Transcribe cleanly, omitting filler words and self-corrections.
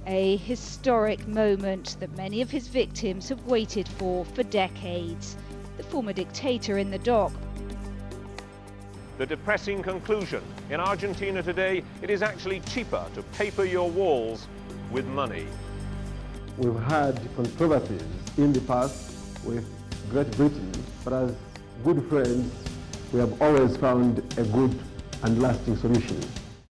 A historic moment that many of his victims have waited for decades. The former dictator in the dock. The depressing conclusion: in Argentina today, it is actually cheaper to paper your walls with money. We've had controversies in the past with Great Britain, but as good friends, we have always found a good and lasting solution.